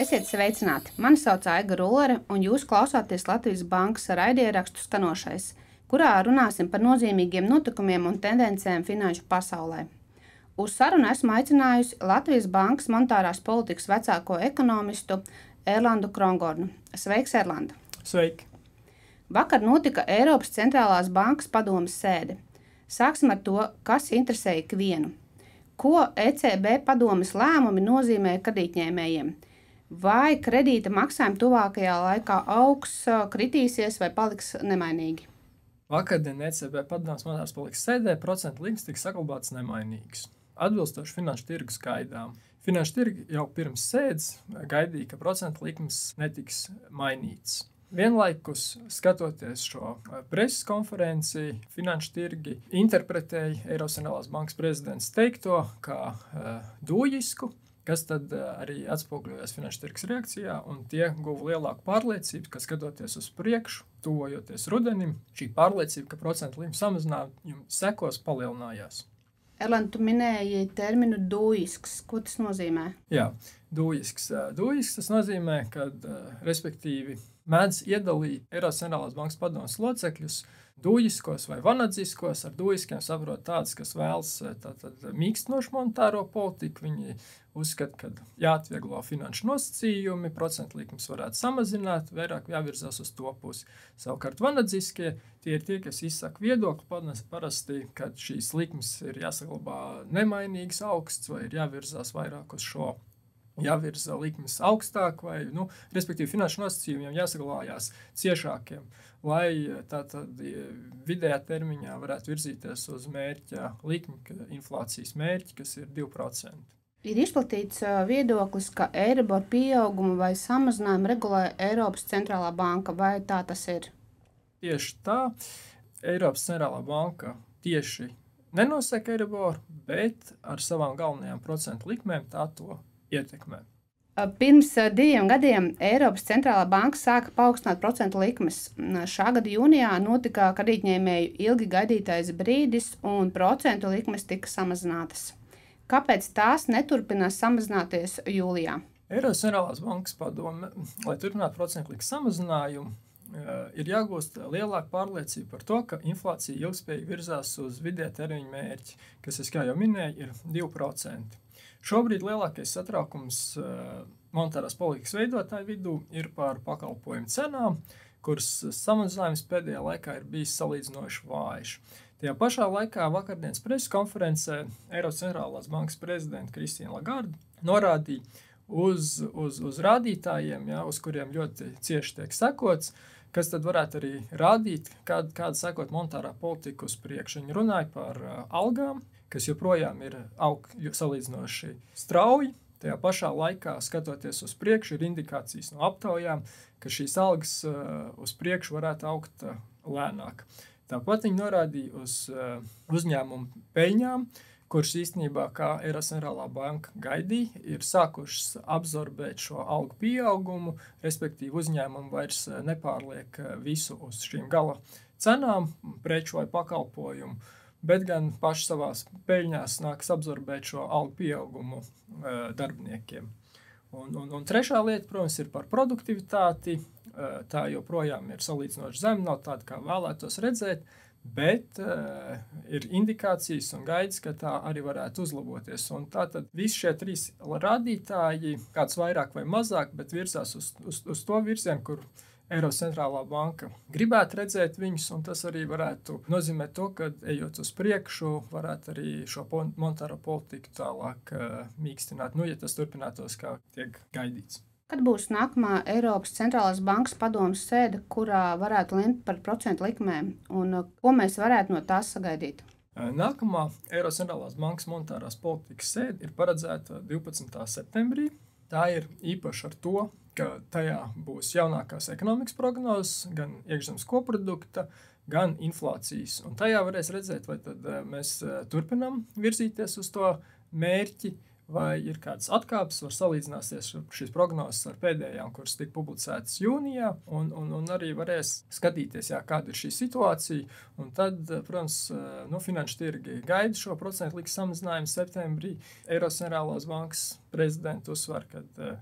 Esiet sveicināti! Mani sauc Aiga Rullere, un jūs klausāties Latvijas Bankas raidierakstu Skanošais, kurā runāsim par nozīmīgiem notikumiem un tendencēm finanšu pasaulē. Uz sarunu esmu aicinājusi Latvijas Bankas monetārās politikas vecāko ekonomistu Erlandu Krongornu. Sveiks, Erlanda! Sveiki! Vakar notika Eiropas centrālās bankas padomes sēde. Sāksim ar to, kas interesē ikvienu. Ko ECB padomes lēmumi nozīmē kredītņēmējiem? Vai kredīta maksājumi tuvākajā laikā augs, kritīsies vai paliks nemainīgi? Vakardien ECB padomes monetārās politikas sēdē procentu likmes tika saglabāts nemainīgs, atbilstoši finanšu tirgus gaidām. Finanšu tirgi jau pirms sēdes gaidīja, ka procentu likmes netiks mainīts. Vienlaikus, skatoties šo preses konferenci, finanšu tirgi interpretēja Eiropas centrālās bankas prezidents teikto kā dūjisku, kas tad arī atspoguļojās finanšu tirgus reakcijā, un tie guva lielāku pārliecību, ka skatoties uz priekšu, tuvojoties rudenim, šī pārliecība, ka procentu likmes samazinājuma sekos, palielinājās. Erlanda, tu minēji terminu dūjisks. Ko tas nozīmē? Jā, dūjisks. Dūjisks tas nozīmē, ka, respektīvi, mēdz iedalīt Eiropas centrālās bankas padomes locekļus dūjiskos vai vanadziskos. Ar dūjiskiem saprot tāds, kas vēlas mīkstinošu monetāro politiku. Viņi uzskata, ka jāatvieglo finanšu nosacījumi, procentu likmes varētu samazināt, vairāk jāvirzās uz to pusi. Savukārt vanadziskie tie ir tie, kas izsaka viedokli parasti, kad šīs likmes ir jāsaglabā nemainīgs augsts vai ir jāvirzās vairāk uz šo. Jāvirza likmes augstāk, vai, respektīvi, finanšu nosacījumiem jāsaglabājās ciešākiem, lai tātad vidējā termiņā varētu virzīties uz mērķa likmi, inflācijas mērķi, kas ir 2%. Ir izplatīts viedoklis, ka Eiribor pieaugumu vai samazinājumu regulē Eiropas centrālā banka, vai tā tas ir? Tieši tā. Eiropas centrālā banka tieši nenosaka Eiribor, bet ar savām galvenajām procentu likmēm tā to ietekmē. Pirms 2 gadiem Eiropas centrālā banka sāka paaugstināt procentu likmes. Šā gada jūnijā notika kredītņēmēju ilgi gaidītais brīdis, un procentu likmes tika samazinātas. Kāpēc tās neturpinās samazināties jūlijā? Eiropas centrālās bankas padome, lai turpinātu procentu likmes samazinājumu, ir jāgūst lielāka pārliecība par to, ka inflācija ilgspējīgi virzās uz vidējā termiņa mērķi, kas, kā jau minēju, ir 2%. Šobrīd lielākais satraukums monetārās politikas veidotāju vidū ir par pakalpojumu cenām, kuras samazinājums pēdējā laikā ir bijis salīdzinoši vājš. Tajā pašā laikā vakardienas preses konferencē Eiropas centrālās bankas prezidenta Kristīna Lagarde norādīja uz rādītājiem, uz kuriem ļoti cieši tiek sekots, kas tad varētu arī rādīt, kāda sekot monetārā politika uz priekšu. Viņi runāja par algām, kas joprojām ir salīdzinoši strauji. Tajā pašā laikā, skatoties uz priekšu, ir indikācijas no aptaujām, ka šīs algas uz priekšu varētu augt lēnāk. Tāpat viņi norādīja uz uzņēmumu peļņām, kuras īstenībā, kā Eiropas centrālā banka gaidīja, ir sākušas absorbēt šo algu pieaugumu, respektīvi uzņēmumi vairs nepārliek visu uz šīm gala cenām, preču vai pakalpojumu, bet gan paši savās peļņās nāks absorbēt šo algu pieaugumu darbiniekiem. Un trešā lieta, protams, ir par produktivitāti. Tā joprojām ir salīdzinoši zema, nav tāda, kā vēlētos redzēt, bet ir indikācijas un gaidas, ka tā arī varētu uzlaboties. Un tātad visi šie 3 rādītāji, kāds vairāk vai mazāk, bet virzās uz to virzienu, kur Eiropas centrālā banka gribētu redzēt viņus, un tas arī varētu nozīmēt to, ka, ejot uz priekšu, varētu arī šo monetāro politiku tālāk mīkstināt, ja tas turpinātos, kā tiek gaidīts. Kad būs nākamā Eiropas centrālās bankas padomes sēde, kurā varētu lemt par procentu likmēm, un ko mēs varētu no tās sagaidīt? Nākamā Eiropas centrālās bankas monetārās politikas sēde ir paredzēta 12. septembrī. Tā ir īpaša ar to, ka tajā būs jaunākās ekonomikas prognozes, gan iekšzemes koprodukta, gan inflācijas. Un tajā varēs redzēt, vai tad mēs turpinām virzīties uz to mērķi, vai ir kādas atkāpes, var salīdzināties šīs prognozes ar pēdējām, kuras tika publicētas jūnijā, un arī varēs skatīties, kāda ir šī situācija. Un tad, protams, finanšu tirgi gaida šo procentu likmes samazinājumu septembrī. Eiropas centrālās bankas prezidents uzsver, ka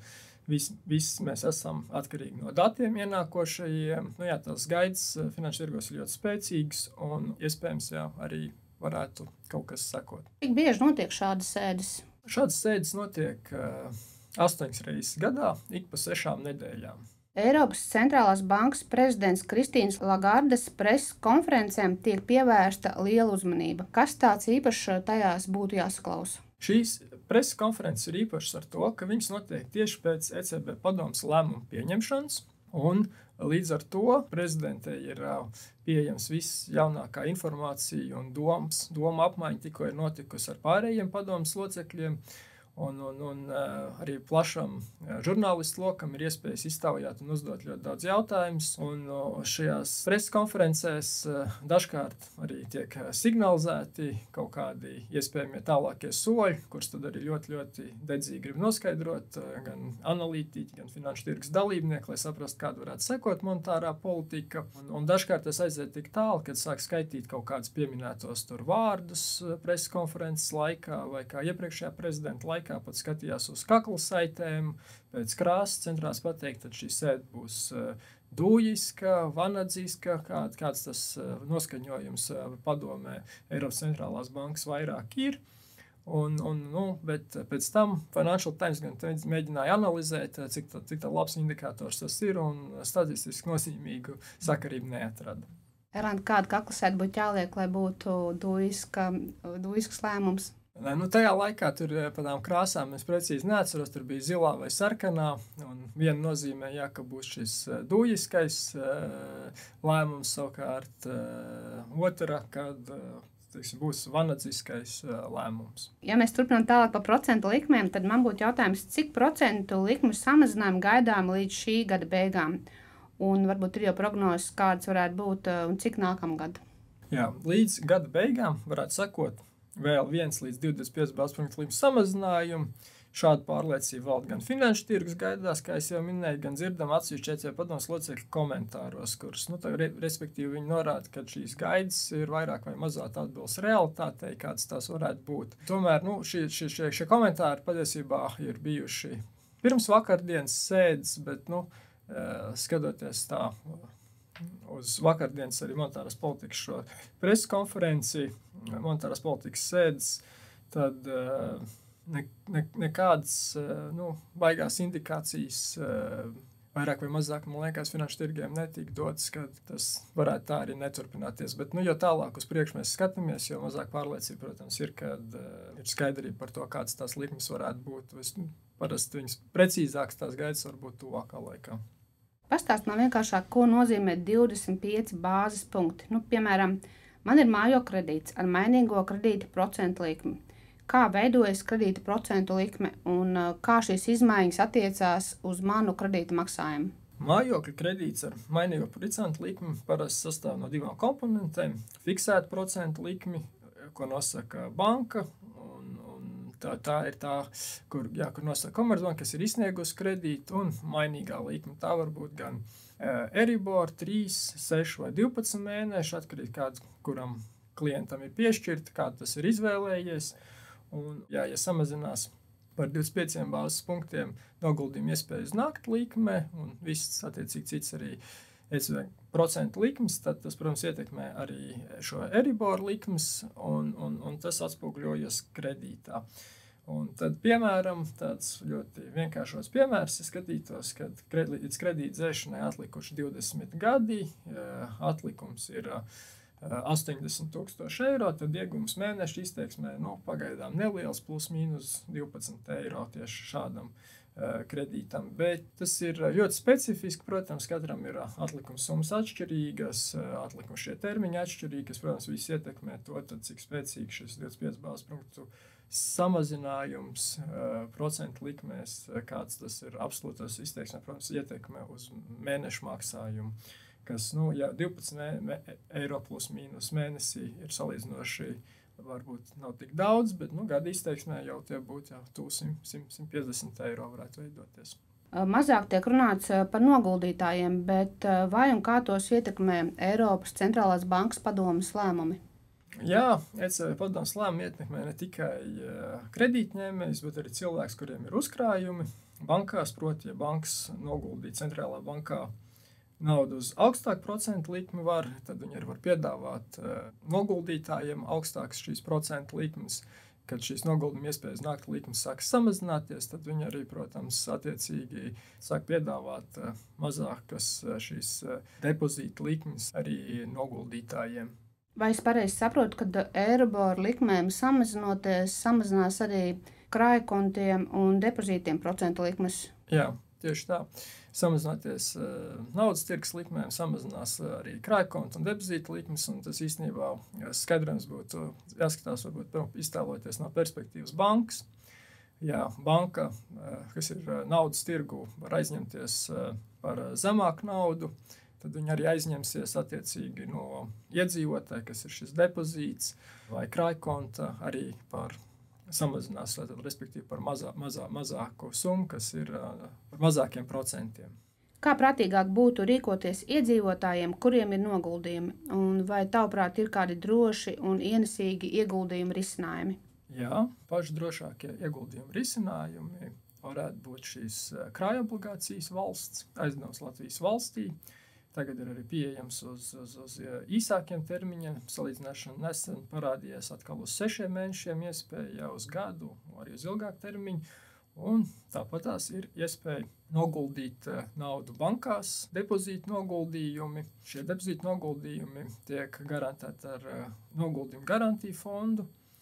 Viss mēs esam atkarīgi no datiem ienākošajiem. Tās gaidas finanšu tirgos ir ļoti spēcīgas un iespējams arī varētu kaut kas sekot. Cik bieži notiek šādas sēdes? Šādas sēdes notiek 8 reizes gadā, ik pa 6 nedēļām. Eiropas centrālās bankas prezidents Kristīnas Lagardes preses konferencēm tiek pievērsta liela uzmanība. Kas tāds īpašs tajās būtu jāsaklausa? Šīs preses konferences ir īpašas ar to, ka viņas notiek tieši pēc ECB padomes lēmumu pieņemšanas, un līdz ar to prezidentei ir pieejams viss jaunākā informācija un doma apmaiņa tikko ir notikusi ar pārējiem padomes locekļiem. Un arī plašam žurnālistu lokam ir iespējas iztaujāt un uzdot ļoti daudz jautājumus. Un šajās preses konferencēs dažkārt arī tiek signalizēti kaut kādi iespējamie tālākie soļi, kurus tad arī ļoti, ļoti dedzīgi grib noskaidrot gan analītiķi, gan finanšu tirgus dalībnieki, lai saprastu, kāda varētu sekot monetārā politika. Un dažkārt tas aiziet tik tālu, kad sāk skaitīt kaut kādus pieminētos tur vārdus preses konferences laikā vai kā iepriekšējā prezidenta laikā. Pat skatījās uz kakla saitēm, pēc krāsas centrās pateikt, tad šī sēde būs dūjiska, vanadziska, kāds tas noskaņojums padomē Eiropas centrālās bankas vairāk ir. Bet pēc tam Financial Times gan mēģināja analizēt, cik tā labs indikators tas ir, un statistiski nozīmīgu sakarību neatrada. Erlanda, kāda kakla sēde būtu jāliek, lai būtu dūjisks lēmums? Tajā laikā tur par tām krāsām es precīzi neatceros, tur bija zilā vai sarkanā, un viena nozīmē, ka būs šis dūjiskais lēmums, savukārt otra, kad būs vanadziskais lēmums. Ja mēs turpinām tālāk par procentu likmēm, tad man būtu jautājums, cik procentu likmu samazinājumu gaidām līdz šī gada beigām? Un varbūt ir jau prognozes, kādas varētu būt un cik nākamgad? Jā, līdz gada beigām varētu sakot, vēl 1 līdz 25 bāzpunktu likmes samazinājumu. Šāda pārliecība valda gan finanšu tirgus gaidās, kā es jau minēju, gan dzirdam atsevišķi ECB padomes locekļu komentāros, kurus, respektīvi viņi norāda, ka šīs gaidas ir vairāk vai mazāk atbilst realitātei, kādas tās varētu būt. Tomēr, šie komentāri patiesībā ir bijuši pirms vakardienas sēdes, bet, skatoties tā uz vakardienas arī monetāras politikas šo preses konferenci, monetāras politikas sēdes, tad nekādas baigās indikācijas vairāk vai mazāk, man liekas, finanšu tirgiem netika dotas, ka tas varētu tā arī neturpināties. Bet, jo tālāk uz priekšu mēs skatāmies, jo mazāk pārliecība, protams, ir, kad ir skaidrība par to, kādas tās likmes varētu būt. Parasti viņas precīzākas tās gaidas var būt tuvākā laikā. Pastāst man vienkāršāk, ko nozīmē 25 bāzes punkti. Piemēram, man ir mājokļa kredīts ar mainīgo kredīta procentu likmi. Kā veidojas kredīta procentu likme un kā šīs izmaiņas attiecās uz manu kredīta maksājumu? Mājokļa kredīts ar mainīgo procentu likmi parasti sastāv no 2 komponentiem. Fiksēta procentu likmi, ko nosaka banka. Tā ir tā, kur nosaka Komercbanka, kas ir izsniegusi kredītu, un mainīgā likme. Tā var būt gan Euribor 3, 6 vai 12 mēneši, atkarīgi kāds, kuram klientam ir piešķirta, kādu tas ir izvēlējies. Un, ja samazinās par 25 bāzes punktiem noguldījuma iespēju uz nakti likme, un viss attiecīgi cits arī procentu likmes, tad tas, protams, ietekmē arī šo Euribor likmes, un tas atspoguļojas kredītā. Un tad, piemēram, tāds ļoti vienkāršos piemērs, es skatītos, kad līdz kredīta dzēšanai atlikuši 20 gadi, atlikums ir 80,000 eiro, tad iegums mēneša izteiksmē pagaidām neliels, plus mīnus 12 eiro tieši šādam kredītam. Bet tas ir ļoti specifiski, protams, katram ir atlikuma summas atšķirīgas, atlikuma šie termiņi atšķirīgi, kas, protams, viss ietekmē to, tad, cik spēcīgi šis 25 bāzes punktu samazinājums procentu likmēs, kāds tas ir absolūtos izteiksmē, protams, ietekmē uz mēnešu maksājumu, kas, 12 eiro plus mīnus mēnesī ir salīdzinoši, varbūt nav tik daudz, bet gada izteiksmē jau tie būtu 150 eiro varētu veidoties. Mazāk tiek runāts par noguldītājiem, bet vai un kā tos ietekmē Eiropas centrālās bankas padomes lēmumi? Jā, ECB padomes lēmumi ietekmē ne tikai kredītņēmējus, bet arī cilvēks, kuriem ir uzkrājumi. bankās, proti, ja bankas noguldīja centrālā bankā naudu uz augstāku procentu likmi tad viņi arī var piedāvāt noguldītājiem augstākas šīs procentu likmes. Kad šīs noguldījuma iespējas nākt likmes sāk samazināties, tad viņi arī, protams, attiecīgi sāk piedāvāt mazākas šīs depozīta likmes arī noguldītājiem. Vai es pareizi saprotu, ka Eiribor likmēm samazinoties, samazinās arī krājkontiem un depozītiem procentu likmes? Jā, tieši tā. Samazināties naudas tirgus likmēm, samazinās arī krājkontu un depozīta likmes, un tas īstenībā skaidrojums būtu jāskatās, varbūt iztēloties no perspektīvas bankas. Jā, banka, kas ir naudas tirgu, var aizņemties par zemāku naudu, tad viņi arī aizņemsies attiecīgi no iedzīvotāja, kas ir šis depozīts vai krājkonta, arī par samazinās, respektīvi par mazāku summu, kas ir par mazākiem procentiem. Kā prātīgāk būtu rīkoties iedzīvotājiem, kuriem ir noguldījumi, un vai tavuprāt ir kādi droši un ienesīgi ieguldījumi risinājumi? Jā, paši drošākie ieguldījumi risinājumi varētu būt šīs krājobligācijas valsts, aizdevums Latvijas valstī. Tagad ir arī pieejams uz īsākiem termiņiem. Salīdzināšana nesen parādījās atkal uz 6 mēnešiem iespēja, uz gadu, arī uz ilgāku termiņu. Un tāpat tās ir iespēja noguldīt naudu bankās, depozīta noguldījumi. Šie depozīta noguldījumi tiek garantēti ar noguldījumu garantiju fondu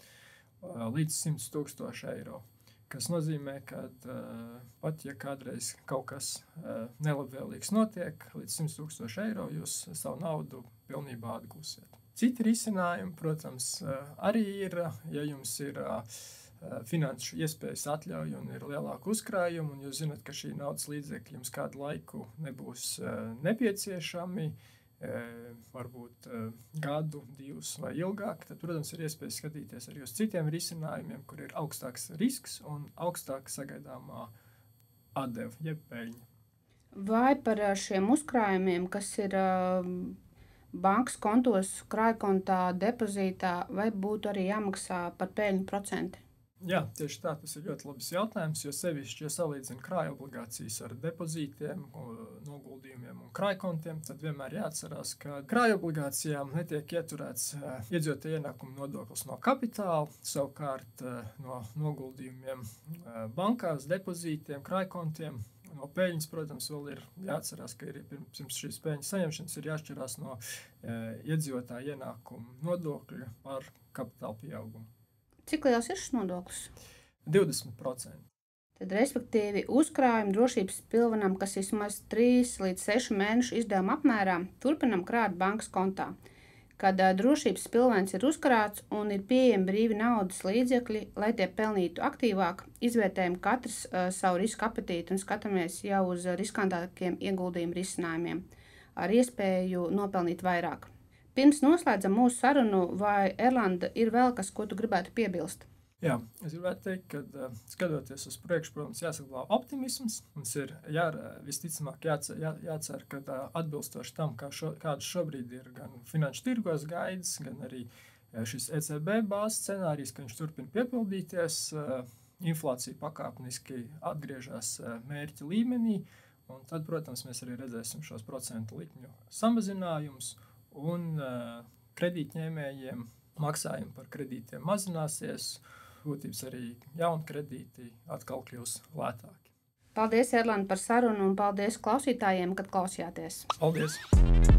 līdz 100 000 eiro. Kas nozīmē, ka pat ja kādreiz kaut kas nelabvēlīgs notiek, līdz 100 000 eiro jūs savu naudu pilnībā atgūsiet. Citi risinājumi, protams, arī ir, ja jums ir finanšu iespējas atļauj un ir lielāka uzkrājuma, un jūs zināt, ka šī naudas līdzekļi jums kādu laiku nebūs nepieciešami, varbūt gadu, 2 vai ilgāk, tad, protams, ir iespējas skatīties arī uz citiem risinājumiem, kur ir augstāks risks un augstāka sagaidāmā atdeva, jeb peļņa. Vai par šiem uzkrājumiem, kas ir bankas kontos, krājkontā, depozītā, vai būtu arī jāmaksā par peļņu procenti? Jā, tieši tā, tas ir ļoti labs jautājums, jo sevišķi, ja salīdzina krājobligācijas ar depozītiem, noguldījumiem un krājkontiem, tad vienmēr jāatcerās, ka krājobligācijām netiek ieturēts iedzīvotāju ienākumu nodoklis no kapitāla, savukārt no noguldījumiem bankās, depozītiem, krājkontiem. No peļņas, protams, vēl ir jāatcerās, ka ir pirms šīs peļņas saņemšanas ir jāšķirās no iedzīvotāju ienākumu nodokļa par kapitāla pieaugumu. Cik liels ir šis nodoklis? 20%. Tad, respektīvi, uzkrājuma drošības pilvenam, kas vismaz 3 līdz 6 mēnešu izdevuma apmērā, turpinam krāt bankas kontā. Kad drošības pilvens ir uzkrāts un ir pieejami brīvi naudas līdzekļi, lai tie pelnītu aktīvāk, izvērtējam katrs savu risku apetīti un skatāmies jau uz riskantākiem ieguldījumu risinājumiem ar iespēju nopelnīt vairāk. Pirms noslēdzam mūsu sarunu, vai Erlanda ir vēl kas, ko tu gribētu piebilst? Jā, es gribētu teikt, ka skatoties uz priekšu, protams, jāsaglabā optimisms. Mums ir visticamāk jācer, ka atbilstoši tam, kāds šobrīd ir gan finanšu tirgos gaidas, gan arī šis ECB bāzes scenārijs, ka viņš turpina piepildīties, inflācija pakāpeniski atgriežas mērķa līmenī, un tad, protams, mēs arī redzēsim šos procentu likmju samazinājumus. Un kredītņēmējiem maksājumi par kredītiem mazināsies, būtības arī jauni kredīti atkal kļūs lētāki. Paldies, Erlanda, par sarunu un paldies klausītājiem, kad klausījāties. Paldies!